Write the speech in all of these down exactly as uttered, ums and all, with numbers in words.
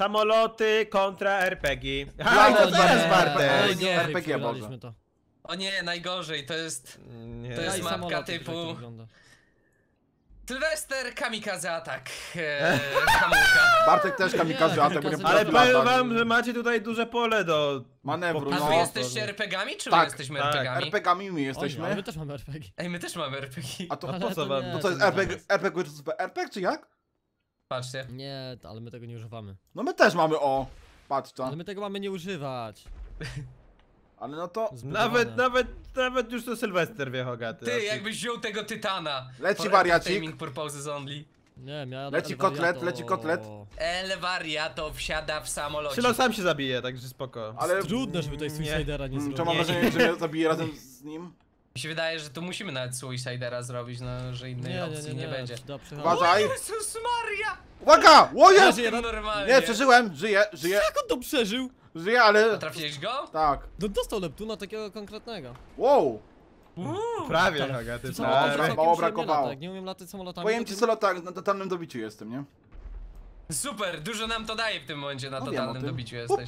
Samoloty kontra R P G. No, Ha, i to nie, teraz nie, Bartek. nie, R P G przegraliśmy to. O nie, najgorzej, to jest... Nie. To jest Ja i mapka samoloty, typu- tak to wygląda. Sylwester Kamikaze Atak. Eee, Hamulka. Bartek też kamikaze, Nie, a tego nie kamikaze- Ale potrafi powiem latać. wam, że macie tutaj duże pole do Manewru, A no. wy jesteście er pe gami, czy my Tak, jesteśmy tak. er pe gami? er pe gami my O nie, ale jesteśmy. my też mamy er pe gie. Ej, my też mamy er pe gie. A to, Ale po co to wam? nie, to co jest nie er pe gie, mamy. er pe gie versus er pe gie, czy jak? Patrzcie. Nie, to- ale my tego nie używamy. No my też mamy, o. Patrz to. Ale my tego mamy nie używać. Ale no to... Zbudowane. Nawet, nawet, nawet już to Sylwester wie Hogaty. Ty, jakbyś wziął tego tytana. Leci For wariacik. entertainment purposes only. Nie, miałem Leci kotlet, leci kotlet. El wariato wsiada w samolocie. Sylo sam się zabije, także spoko. Ale... Trudno, żeby tutaj Nie. Suicidera nie Mm, zrobić. To mam Nie. wrażenie, że mnie zabije razem z nim. Mi się wydaje, że tu musimy nawet Suicidera zrobić, no, że innej Nie, nie, opcji nie, nie, nie, będzie. Da, Uważaj. Jezus Maria! Uwaga! O jest! Żyje, Normalnie. Nie, przeżyłem, żyję, żyję, Jak on to przeżył? żyję, A ale... trafiłeś go? Tak. No dostał Leptuna takiego konkretnego. Wow! Uuu. Prawie Ale Hogaty, ty samoloty prawie. są- mało brakowało. Jak nie umiem latać samolotami, Powiem to ci tym- solo tak, na totalnym dobiciu jestem, nie? Super, dużo nam to daje w tym momencie, na No wiem o totalnym tym. dobiciu jesteś.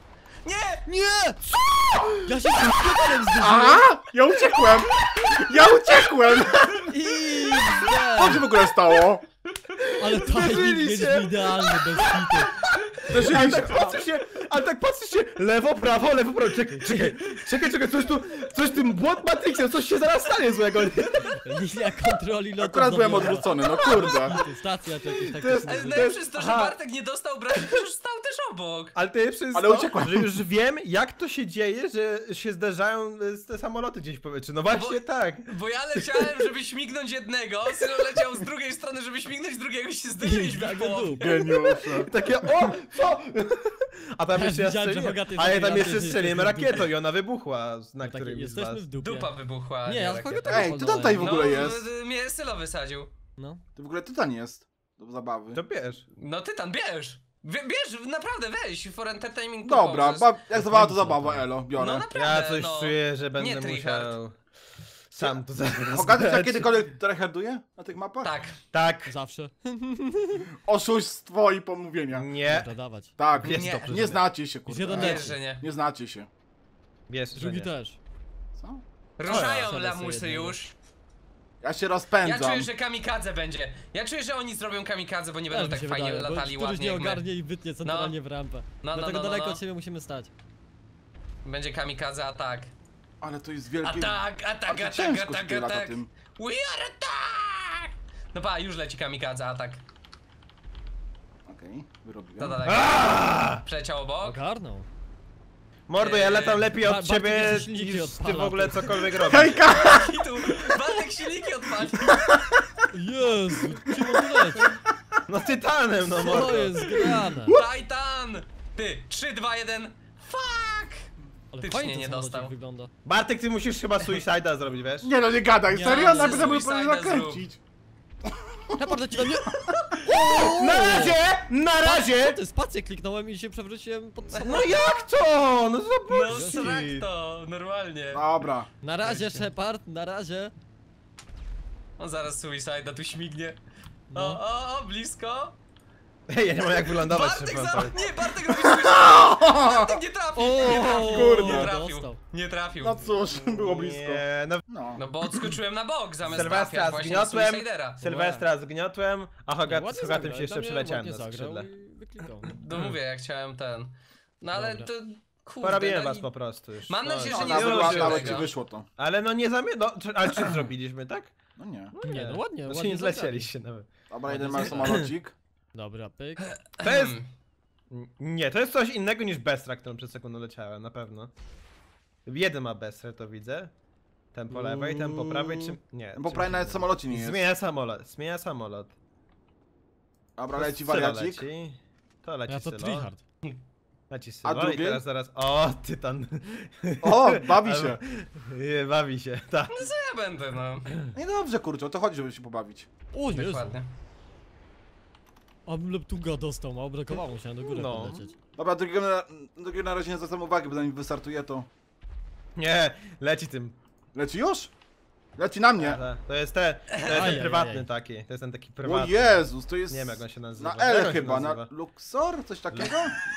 Nie! Nie! Co? Ja się z Piotrem zderzyłem Aha! Ja uciekłem! Ja uciekłem! i... Co się w ogóle stało? Ale timing Zderzyli jest się. idealny, bez hitu. Zderzyli Ale się. tak patrzy się, ale tak patrzy się, lewo, prawo, lewo, prawo, czekaj, czekaj, czekaj, czekaj, coś tu, coś tym błąd Matrixem, coś się zaraz stanie złego. Linia kontroli lotu. Akurat byłem zawiodła. odwrócony, no kurde. Stacja czy jakieś takie... To jest- Ale służby. najlepsze jest to, że Aha. Bartek nie dostał obrażeń, już stał też obok. Ale to jest przez Ale to, uciekłem. że już wiem, jak to się dzieje, że się zderzają e, te samoloty gdzieś w powietrzu. No właśnie Bo- tak. Bo ja leciałem, żeby śmignąć jednego, Sylo leciał z drugiej strony, żeby śmignąć drugiego i się zderzyliśmy w połowie. Geniusze. Takie, o, co? A tam Ja jeszcze ja widziałem, że strzeliłem, Hogaty a ja tam zabijał, jeszcze że strzeliłem jesteśmy w rakietą dupie. i ona wybuchła na Tak, którymś z jesteśmy was. w dupie. Dupa wybuchła. Nie, ja rakieta. kogo tak Ej, ty tutaj w No, ogóle jest. y, mnie Sylo wysadził. No. To w ogóle tytan jest. Do zabawy. To bierz. No Tytan, bierz! Wie- Bierz, naprawdę weź, for entertainment Dobra, purposes. ba jak zabawa to zabawa, elo, biorę. No naprawdę, Ja coś no. czuję, że będę Nie tryhard. musiał sam to zaraz. Ogadać, jak kiedykolwiek tryharduje na tych mapach? Tak. Tak. Zawsze. Oszustwo i pomówienia. Nie. Dobra, dawać. Tak, Jest Nie. dobrze, że nie znacie się, Jest jeden kurde. Wiesz, że nie. Nie znacie się. Wiesz, że Drugi nie. też. Co? Ruszają Siadaj lamusy sobie jednego. już. Ja się Ja rozpędzam. czuję, że kamikadze będzie. Ja czuję, że oni zrobią kamikadze, bo nie będą Też mi tak się fajnie wydaje, bo latali któryś ładnie nie jak my. ogarnie i wytnie centralnie w rampę. No, no, Dlatego no, no, daleko no. od siebie musimy stać. Będzie kamikadze atak. Ale to jest wielkie... Atak, A atak, to atak, ciężko atak, się lata atak. tym. We are attack! No pa, już leci kamikadze atak. Okej, wyrobiłem. To daleko. Przeleciał obok. Ogarnął. Mordo, ja latam lepiej Ba- od Bartek ciebie jeszcze silniki niż ty odpala, w ogóle ty. cokolwiek robisz. Hejka! I tu Bartek silniki odpalił. Jezu, czym on leci? No tytanem, no Co mordo. jest grane? Titan! Ty, trzy, dwa, jeden. Fuck! Ale Ty fajnie nie nie dostał. dostał. Wygląda. Bartek, ty musisz chyba suicide'a zrobić, wiesz? Nie no, nie gadaj, Nie, serio? nie, Najpierw nie, bym nie, powinien nie, nakręcić. Shepard leci do mnie! Na razie! Na Co razie! ty, spację kliknąłem i się przewróciłem pod samolot. No jak to? No No zobacz. srak to, normalnie. Dobra. Na razie, Shepard, na razie. On zaraz suicide tu śmignie. No. O, o, o, blisko. Ej, ja nie mam jak wylądować Bartek szybko. za... Nie, Bartek robi suicide. Bartek nie trafił, nie trafił. kurde. Nie trafił, Dostał. nie trafił. No cóż, było blisko. Nie, no No. No bo odskoczyłem na bok zamiast Sylwestra trafiać właśnie zgniotłem. suicidera. Sylwestra zgniotłem, a Hogat, Ładnie z Hogatem zagrał, się jeszcze dla mnie przyleciałem ładnie na zagrał skrzydle. i wyklikał. No mówię, ja chciałem ten. No ale Dobra. to... Kurde, Porobiłem no was i- po prostu już. Mam nadzieję, No, że No, nie już, nawet, zdążyłem nawet już. ci tego. wyszło to. Ale no nie zamie... No, czy, ale czy zrobiliśmy, tak? No nie. Nie, no ładnie, Znaczy ładnie nie zagrali. zlecieliście nawet. Dobra, jeden ma samolocik. Dobra, pyk. To jest... Nie, to jest coś innego niż Bestra, którą przed sekundą leciałem, na pewno. Jeden ma Bestrę, to widzę. Ten po lewej, ten po prawej, czy... Nie. Bo czym prawie się nawet w nazywa? samolocie nie jest. Zmienia samolot, zmienia samolot. Dobra, leci Sylo wariacik. leci. To leci Ja to Sylo. tryhard. Leci A Sylo i drugi? teraz zaraz... O, Tytan. O, bawi się. Nie, bawi się, tak. No co ja będę, no. No i dobrze, kurczę, o to chodzi, żeby się pobawić. O Jezu. Dokładnie. A Leptuga dostał, mało brakowało, musiałem do góry No. podlecieć. Dobra, drugiego na, drugiego na razie nie zwracam uwagi, bo zanim wystartuje to... Nie, leci tym. Leci już? Leci na mnie. To jest ten, to jest ten Ajajaj. prywatny taki, to jest ten taki O prywatny. Jezus, to jest... Nie wiem jak on się nazywa. Na Jak on L się chyba, na nazywa? Luxor? Coś takiego?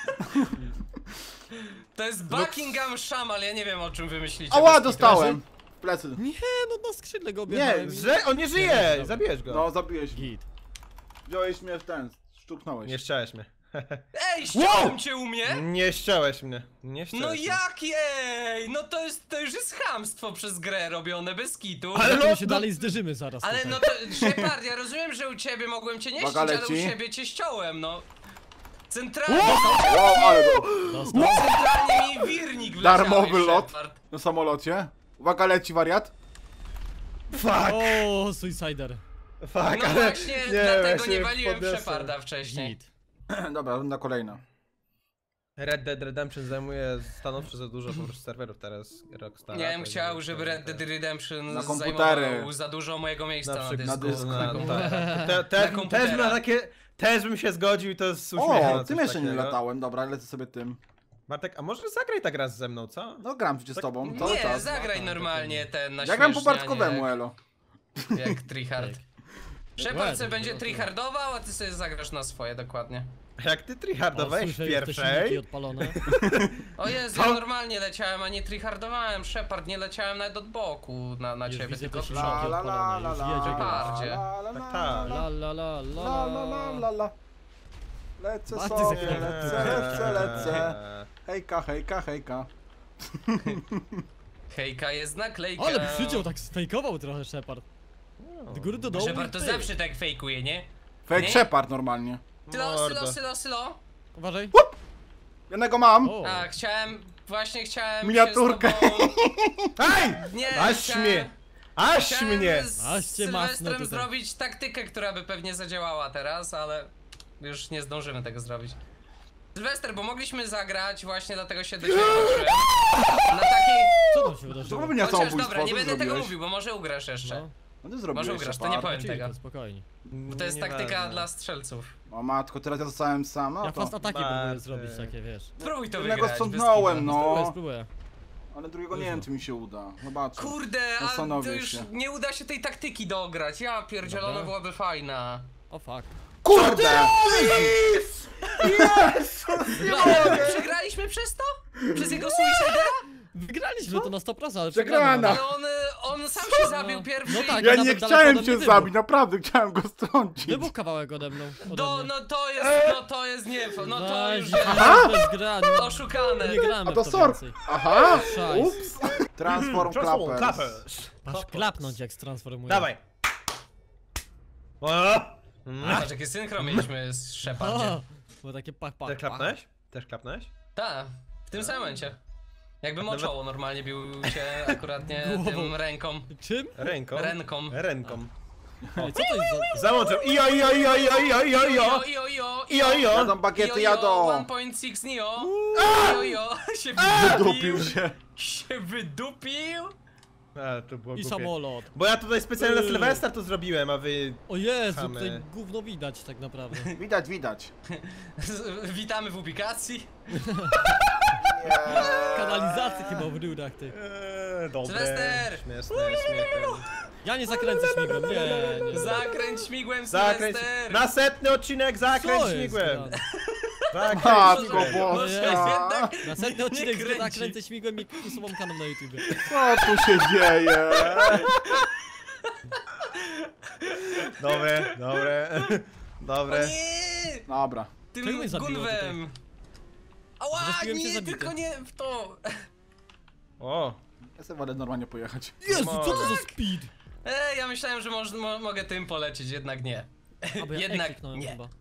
To jest Buckingham Shamal, ja nie wiem o czym wy myślicie. Ała, bez kitu. dostałem! W plecy. Nie, no na skrzydle go objechałem. i- Że on nie żyje! Nie, Zabijesz go. No, zabiłeś mnie. Git. Wziąłeś mnie w ten, szczuknąłeś. Nie ściąłeś mnie. Ej, ściąłem Wow! cię u mnie? Nie ściąłeś mnie. Nie ściąłeś No mnie. jakiej? No to jest, to już jest chamstwo przez grę robione, bez kitu. Ale Ale no, my się no- dalej zderzymy zaraz Ale tutaj. no to, Shepard, ja rozumiem, że u ciebie mogłem cię nie ścić, Uwaga, ale u leci. siebie cię ściąłem, no. Centralnie, Wow, ale to... Dostał. centralnie mi wirnik wleciałeś, Darmowy lot. Shepard. Na samolocie. Uwaga, leci wariat. Fuck! O, Suicider. Fuck, No ale... właśnie, nie, dlatego ja się nie waliłem podniosłem. Sheparda wcześniej. Git. Dobra, runda kolejna. Red Dead Redemption zajmuje stanowczo za dużo po prostu serwerów teraz Rockstara. Ja bym tak chciał, więc żeby to- Red Dead Redemption Na komputery. zajmował za dużo mojego miejsca Na na, przykład dysku. na na dysku. dysku. Na Te, te, Na też bym na takie... Też bym się zgodził i to jest uśmiechane. O, tym jeszcze nie latałem, dobra, lecę sobie tym. Bartek, a może zagraj tak raz ze mną, co? No gram przecież z Tak- tobą, cały Nie, czas. zagraj normalnie ten na Ja gram po śmiesznie, a Bartkowemu, nie elo. Jak, jak tryhard. Shepard Ładnie, sobie będzie no to- tryhardował, a ty sobie zagrasz na swoje, dokładnie. Jak ty O, tryhardowałeś w słyszę już te silniki pierwszej... odpalone. O Jezu, ja normalnie leciałem, a nie tryhardowałem. Shepard, nie leciałem nawet od boku na, na Już ciebie, widzę tylko te przód. silniki. La la la la la Już jedzie la bardziej. la la Tak, la tak. La la la la la la la la. la. Lecę Bartek sobie, zakręcił. lecę, lecę, lecę. Hejka, hejka, hejka. Hejka jest naklejka. Ale przyciął, tak sfejkował trochę Shepard. Do góry do dołu. Shepard to i ty. zawsze tak fejkuje, nie? Fake Nie? Shepard normalnie. Sylo, Mordo. sylo, sylo, sylo. Uważaj. Jednego mam. O, A, chciałem, właśnie chciałem Miniaturkę. się z tobą... Hej! Nie, Aż chciałem- mnie! Aż Chciałem mnie! z Aż cię masnę Sylwestrem tutaj. zrobić taktykę, która by pewnie zadziałała teraz, ale już nie zdążymy tego zrobić. Sylwester, bo mogliśmy zagrać, właśnie dlatego się do ciebie patrzyłem. Na takiej... co tam się To wydarzyło? by nie Chociaż samobójstwo, dobra, nie co będę tego zrobiłeś? mówił, bo może ugrasz jeszcze. No, No ty zrobiłeś, Może ugrasz, to nie Shepard. powiem czyli tego. to spokojnie. Bo to jest taktyka dla strzelców. O matko, teraz ja zostałem sam, no Ja to... fast ataki próbuję Bartek. zrobić takie, wiesz. Spróbuj to Jednego wygrać. bez sprzątnąłem, kitu. no. Spróbuję, spróbuję. Ale drugiego nie wiem, czy mi się uda. Zobaczę. Kurde, a to Zastanowię już się. nie uda się tej taktyki dograć. Ja pierdzielona Dobra. byłaby fajna. O fuck. Kurde! Przegraliśmy przez to? Przez jego suicidera? Wygraliśmy to na sto procent, ale Przegrana. przegrana. Ale on, on sam się zabił No. pierwszy. No tak. i- Ja nawet nie daleko chciałem ode mnie cię wybuch. zabić, naprawdę, chciałem go strącić. Wybuch kawałek ode mną. Ode Do, mnie. no to jest, no to jest nie, no to już jest Aha! Bez gra, nie, oszukane. nie gramy A to w to sork. więcej. Aha! Szajs. Ups! Transform Transform Clappers. Clappers. Masz klapnąć jak transformuje. Dawaj. O! Mm. Patrz, jakie synchro mieliśmy z Shepardzie. O, było takie pach, pach, Też pach. klapnąłeś? Też klapnąłeś? Tak, w tym samym momencie. Jakbym o Nawet- czoło normalnie bił cię akurat nie Głową. tym ręką. Czym? Ręką. Ręką. Ręką. Ej, co to jest za... Załączył. Ijo, ijo, ijo, ijo, ijo, ijo, ijo. Ijo, ijo, Ijo, ijo. Jadą bagiety, jadą! jeden przecinek sześć Nio. Ijo, ijo. Się Wydupił wydupił. się. Się wydupił. A, to było I głupie. samolot. Bo ja tutaj specjalnie na Yy. Sylwestra to zrobiłem, a wy... O Jezu, Chamy. tutaj gówno widać tak naprawdę. Widać, widać. Witamy w publikacji. Kanalizacji chyba w rurach, ty. Eee, dobre. Sylwester! Śmieszne, śmiechem. Ja nie zakręcę śmigłem, nie, nie. Zakręć śmigłem, Zakręć... Sylwester! Na setny odcinek zakręć Co jest śmigłem. grane? Zakręć Matko śmigłem. Może boska! jednak Następny nie odcinek, gdy kręci. nakręcę śmigłem i usuwam kanał na YouTubie. Co tu się dzieje? Dobre, dobre. O Dobre. nie! Dobra. Czego Tym mnie zabiło Gunwem! Ała, Zrespiłem się nie, zabity. tylko nie w to! O. Ja sobie wolę normalnie pojechać. Jezu, co to za Mogę. speed? Ej, ja myślałem, że moż, mo, mogę tym polecieć, jednak nie. A, bo ja Jednak kliknąłem nie. chyba.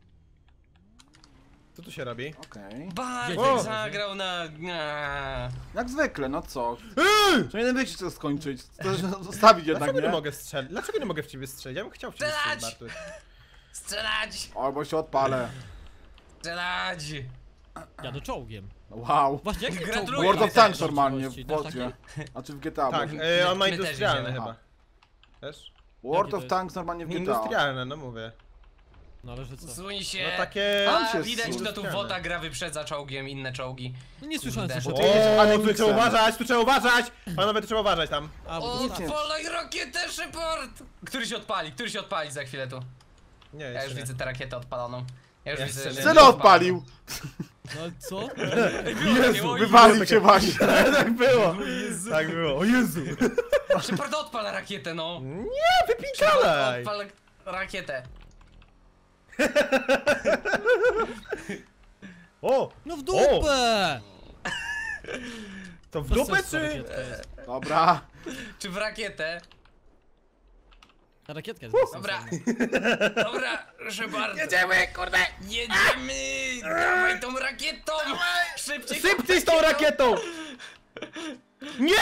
Co tu się robi? Okej. Bartek O! zagrał na... na... Jak zwykle, no co? Eee! Przynajmniej wiecie co skończyć. To zostawić jednak, Dlaczego nie nie? mogę strzelić? Dlaczego nie mogę w ciebie strzelić? Ja bym chciał w ciebie Strzelać! strzelić, Bartuś. Strzelać! Albo się odpalę. Strzelać! Jadę czołgiem. Wow. Właśnie, jak Gratuluję. World of Też Tanks normalnie, w Właściwie, wodzie. Znaczy w G T A. Tak, bo- e, on ma My też industrialne idziemy. chyba. Też? World Jakie of to Tanks normalnie w G T A. Industrialne, no mówię. No ale że co? Suń się! No takie... A, się widać, kto tu złuskane. wota gra wyprzedza czołgiem inne czołgi. No nie słyszałem Kurde. co Bo szepnął. ty jesteś O, tu Aleksem. trzeba uważać, tu trzeba uważać! Panowie, tu trzeba uważać tam. A, bo O, to tak. odpalaj rakietę, Shepard! Który się odpali, który się odpali za chwilę tu. Nie, Ja jeszcze już nie. widzę tę rakietę odpaloną. Ja już Jeszcze widzę, nie. że... Zero odpalił! No ale co? Jezu, Wywalił cię właśnie. Tak było, tak było, o Jezu. Shepard odpala rakietę, no! Nie, wypinkalaj! Odpal rakietę. O, No w dupę! to w Bez dupę sensu ta czy... rakietka jest. Dobra. Czy w rakietę? Ta rakietka jest bez Dobra. sensu. Dobra, Shepard. Jedziemy, kurde! Jedziemy! Dawaj tą rakietą! Szybciej! Szybciej z tą rakietą! Nie!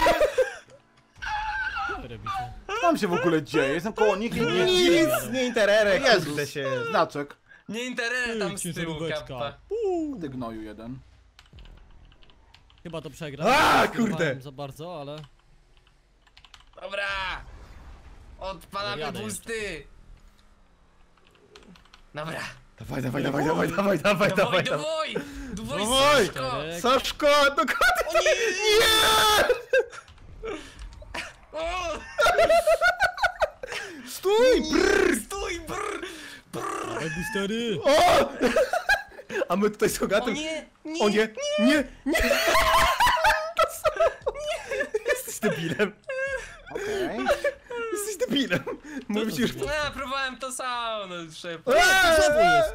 Co wy robicie? Co tam się w ogóle dzieje? Jestem koło nich i nie Nic, nie intererek, Jezus. kurde się. Znaczek. Nie interere tam z tyłu, Ciężaróweczka. kappa. Ty gnoju jeden. Chyba to przegram. A, Nie kurde. zdecydowałem za bardzo, ale... Dobra! Odpalamy Jadę busty! Dobra. Dawaj, dawaj, dawaj, dawaj, dawaj, dawaj, Dawaj, dawaj, dawaj! Dawaj, Dawaj. Saszko! Czterech. Saszko, dokładnie! Nie! O! Stój! Brrr! Stój, brr! Dawaj boostery! O! A my tutaj z O Hogatem... nie! Nie! O nie, nie, nie! Jesteś debilem, Okej. jesteś debilem. Mówisz już... było? Ja próbowałem to samo, no Shepard. Eee! Znowu jest!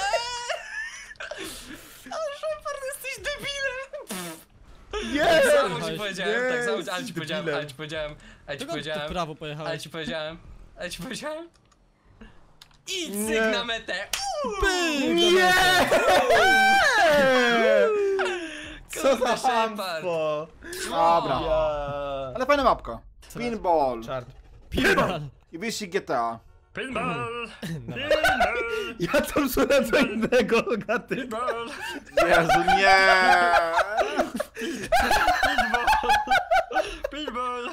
Shepard, jesteś debilem! Nie! Tak samo Jechałeś. ci powiedziałem, Nie, tak samo, ale jesteś ci powiedziałem, debilem. ale ci powiedziałem, ale ci Czego ty w powiedziałem, prawo ale pojechałeś? ci powiedziałem, ale ci powiedziałem. I Nie. cyk na metę! Pyk! Nie! Co za Kurde, Shepard. hamstwo! Dobra. Ja... Ale fajna mapka. Pinball. Czart. Pinball! I wyścig G T A. Pinball! Ja tam słucham co innego, Hogaty. Pinball! Jezu, nie! Pinball!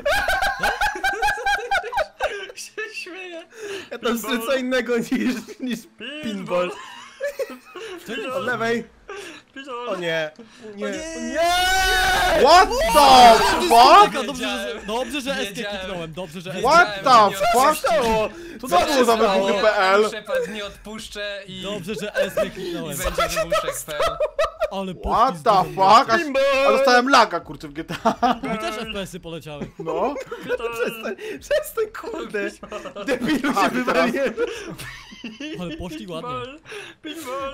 się śmieję. Ja tam słucham co innego niż, niż pinball. Od lewej. O nie. Nie. O nie! What the fuck? Dobrze, że, dobrze, że S Wiedziałem. kliknąłem, dobrze, że S What Wiedziałem, the że nie fuck? Stało! Co to było za stało? wybuchy kropka p l? Shepard nie odpuszczę i, Dobrze, że S nie i kliknąłem. będzie wybuszek kropka p l. Ale What poślizg the był. fuck? Aż, a dostałem laga, kurczę, w G T A. Mi też F P S-y poleciały. No. Przestań, przestań, kurde! Debilu A, się i teraz- wywaliłem! Ale poszli ładnie. Pinball!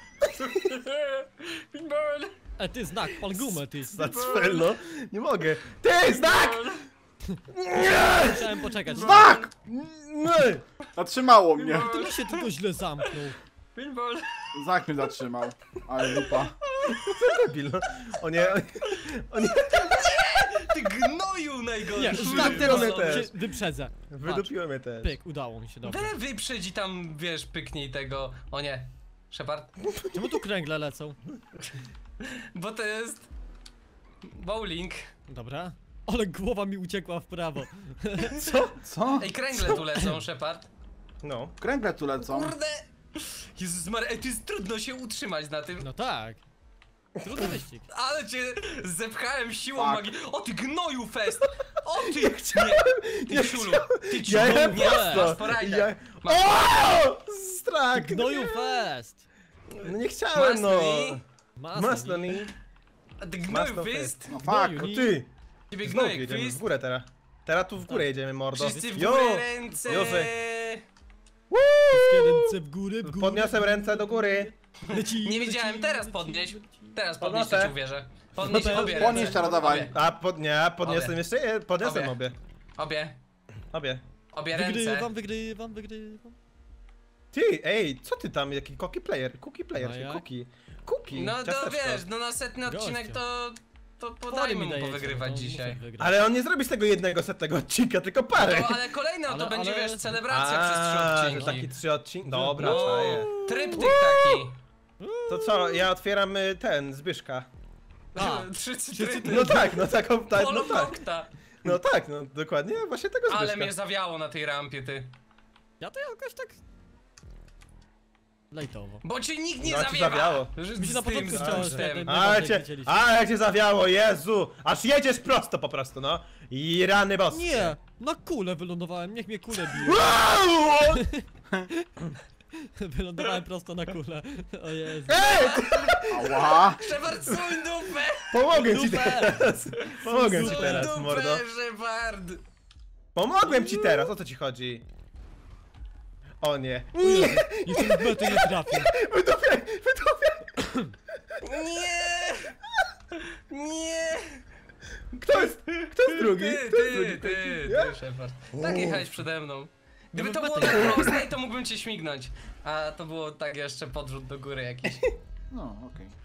Pinball! E, ty znak, pal gumę, ty. Za cfelno. Nie mogę. Ty, znak! Nie! Musiałem poczekać. Znak! Nie! Zatrzymało mnie. Ty mi się tylko źle zamknął. Pinball! Znak mnie zatrzymał. Ale dupa. Debil, no. O nie, o nie, o nie. Ty gnoju najgorszy! Nie, znak teraz Pinball też. cię wyprzedzę. Patrz, Wydupiło mnie też. pyk, udało mi się, dobrze. We wyprzedź i tam, wiesz, pyknij tego. O nie. Shepard? Czemu tu kręgle lecą? Bo to jest... bowling. Dobra. Ale głowa mi uciekła w prawo. Co? Ej, kręgle tu lecą, Shepard. No. Kręgle tu lecą. Kurde! Jezus Maria, ej, tu jest trudno się utrzymać na tym. No tak. Trudny wyścig. Ale cię zepchałem siłą Tak. magii. O ty gnoju fest! O ty! Nie! Ty ciulu! Ty ciulu! Ja jem Nie, prosto. masz porajdę. Ja... Masz- O! Strach! Gnoju fest! No nie chciałem, no. Masli. Masnoni. A ty Masno gnoju fest. fest! No fuck. Gnoju. O ty! Ciebie Znowu gnoju jedziemy w fest! górę teraz. Teraz tu w górę jedziemy, mordo. Wszyscy w Jo! górę ręce! Józef. Wszystkie ręce w górę, w górę. Podniosłem ręce do góry. Leci, Nie leci, wiedziałem, teraz leci, podnieś. leci. Teraz podnieś, to Podnoszę. ci uwierzę. Podnieś No to obie podnieś ręce. teraz, dawaj. Obie. A podnie, a podniosłem Obie. jeszcze, e, podniosłem Obie. obie. Obie. Obie. Obie ręce. Wygrywam, wygrywam, wygrywam. Ty, ej, co ty tam, jaki cookie player? Cookie player, No czy jak? cookie? Cookie, No to ciasteczko. wiesz, no na setny odcinek Gościa. to... to Chory podajmy mi mu dajecie, powygrywać no to dzisiaj. muszę wygrać. Ale on nie zrobi z tego jednego setnego odcinka, tylko parę. No, ale kolejny no to Ale- będzie, ale- wiesz, celebracja przez A, trzy że odcinki. taki trzy odcinki. Dobra, No, czaję. tryptyk taki. To co, ja otwieram y, ten, Zbyszka. A, Trzy trzy cytryny. No tak, no taką, tak, no Polo tak. kokta. No tak, no dokładnie, właśnie tego Zbyszka. Ale mnie zawiało na tej rampie, ty. ja to jakoś tak... Lejtowo. Bo cię nikt nie No, cię zawiewa! zawiało. Że Mi się na z tym początku chciało zdążem. świetnie. A Najbardziej cię, widzieliśmy. a jak cię zawiało, Jezu! Aż jedziesz prosto po prostu, no. I rany boskie. Nie! Na kulę wylądowałem, niech mnie kule biją. Wow! Wylądowałem prosto na kulę. O Jezu. Ej! Ała! Shepard, suń dupę! Pomogę ci Dupę. teraz! Pomogę ci Suń teraz, dupę, mordo. Shepard! Pomogłem ci teraz, o co ci chodzi? O nie. O Jezu, jeszcze w metę nie trafię. Wydupiaj, wydupiaj! Nie! Nie! Kto jest, kto jest drugi? Ty, Kto jest ty, drugi? ty, Ja? ty, Shepard. Tak jechałeś przede mną. Gdyby Ja to bym było metę tak nie proste, to mógłbym cię śmignąć. A to było tak jeszcze podrzut do góry jakiś. No, okej.